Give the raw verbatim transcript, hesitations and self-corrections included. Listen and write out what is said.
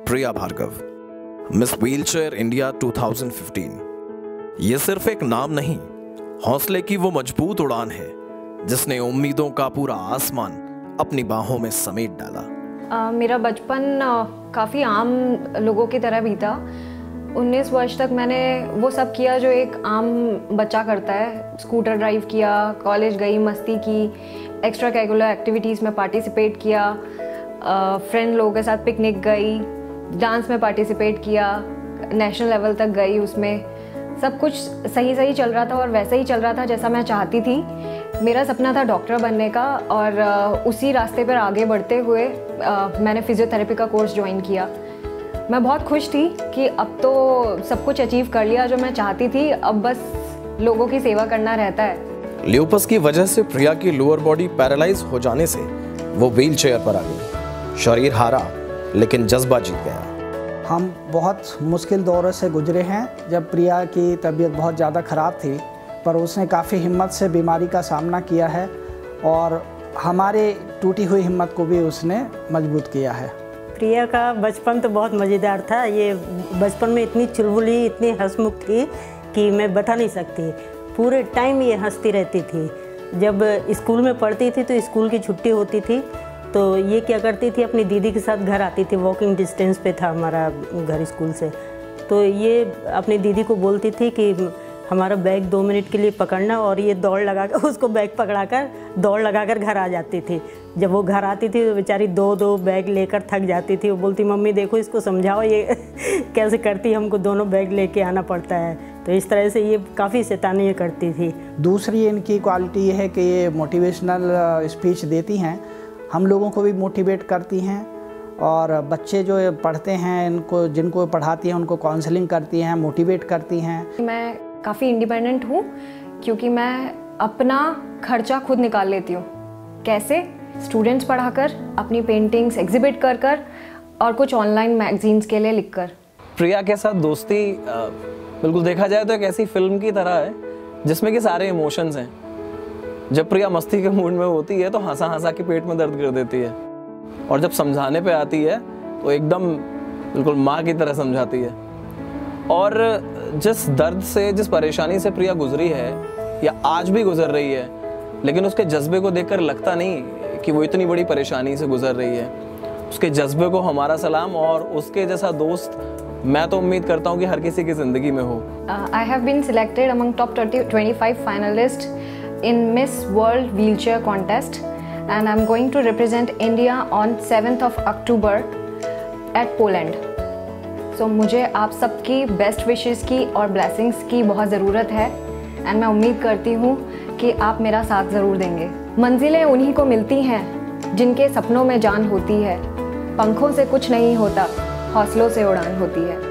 प्रिया Bhargava, miss wheelchair India दो हज़ार पंद्रह। ये सिर्फ एक नाम नहीं, हौसले की वो मजबूत उड़ान है जिसने उम्मीदों का पूरा आसमान अपनी बाहों में समेट डाला। uh, मेरा बचपन uh, काफ़ी आम लोगों की तरह बीता। उन्नीस वर्ष तक मैंने वो सब किया जो एक आम बच्चा करता है। स्कूटर ड्राइव किया, कॉलेज गई, मस्ती की, एक्स्ट्रा करिकुलर एक्टिविटीज़ में पार्टिसिपेट किया, फ्रेंड uh, लोगों के साथ पिकनिक गई, डांस में पार्टिसिपेट किया, नेशनल लेवल तक गई। उसमें सब कुछ सही सही चल रहा था और वैसे ही चल रहा था जैसा मैं चाहती थी। मेरा सपना था डॉक्टर बनने का और uh, उसी रास्ते पर आगे बढ़ते हुए uh, मैंने फिजियोथेरेपी का कोर्स ज्वाइन किया। मैं बहुत खुश थी कि अब तो सब कुछ अचीव कर लिया जो मैं चाहती थी, अब बस लोगों की सेवा करना रहता है। ल्यूपस की वजह से प्रिया की लोअर बॉडी पैरालाइज हो जाने से वो व्हील चेयर पर आ गई। शरीर हारा लेकिन जज्बा जीत गया। हम बहुत मुश्किल दौर से गुजरे हैं। जब प्रिया की तबीयत बहुत ज़्यादा ख़राब थी, पर उसने काफ़ी हिम्मत से बीमारी का सामना किया है और हमारे टूटी हुई हिम्मत को भी उसने मजबूत किया है। प्रिया का बचपन तो बहुत मज़ेदार था। ये बचपन में इतनी चुलबुली, इतनी हंसमुख थी कि मैं बता नहीं सकती। पूरे टाइम ये हंसती रहती थी। जब स्कूल में पढ़ती थी तो स्कूल की छुट्टी होती थी तो ये क्या करती थी, अपनी दीदी के साथ घर आती थी। वॉकिंग डिस्टेंस पे था हमारा घर स्कूल से। तो ये अपनी दीदी को बोलती थी कि हमारा बैग दो मिनट के लिए पकड़ना, और ये दौड़ लगा कर उसको बैग पकड़ाकर दौड़ लगाकर घर आ जाती थी। जब वो घर आती थी तो बेचारी दो दो बैग लेकर थक जाती थी। वो बोलती, मम्मी देखो इसको समझाओ, ये कैसे करती, हमको दोनों बैग लेके आना पड़ता है। तो इस तरह से ये काफ़ी शैतानी करती थी। दूसरी इनकी क्वालिटी ये है कि ये मोटिवेशनल स्पीच देती हैं, हम लोगों को भी मोटिवेट करती हैं। और बच्चे जो पढ़ते हैं, इनको जिनको पढ़ाती हैं उनको काउंसलिंग करती हैं, मोटिवेट करती हैं। मैं काफ़ी इंडिपेंडेंट हूँ क्योंकि मैं अपना खर्चा खुद निकाल लेती हूँ। कैसे? स्टूडेंट्स पढ़ाकर, अपनी पेंटिंग्स एग्जिबिट कर कर और कुछ ऑनलाइन मैगजीन्स के लिए लिखकर। प्रिया के साथ दोस्ती बिल्कुल देखा जाए तो एक ऐसी फिल्म की तरह है जिसमें कि सारे इमोशंस हैं। जब प्रिया मस्ती के मूड में होती है तो हंसा हंसा के पेट में दर्द कर देती है, और जब समझाने पे आती है तो एकदम बिल्कुल माँ की तरह समझाती है। और जिस दर्द से, जिस परेशानी से प्रिया गुजरी है या आज भी गुजर रही है, लेकिन उसके जज्बे को देखकर लगता नहीं कि वो इतनी बड़ी परेशानी से गुजर रही है। उसके जज्बे को हमारा सलाम, और उसके जैसा दोस्त मैं तो उम्मीद करता हूँ कि हर किसी की ज़िंदगी में हो। I have been selected among top twenty-five finalists in Miss World Wheelchair Contest and I'm going to represent India on seventh of October at Poland. So मुझे आप सबकी बेस्ट विशेस की और ब्लेसिंग्स की बहुत ज़रूरत है, एंड मैं उम्मीद करती हूँ कि आप मेरा साथ ज़रूर देंगे। मंजिलें उन्हीं को मिलती हैं जिनके सपनों में जान होती है। पंखों से कुछ नहीं होता, हौसलों से उड़ान होती है।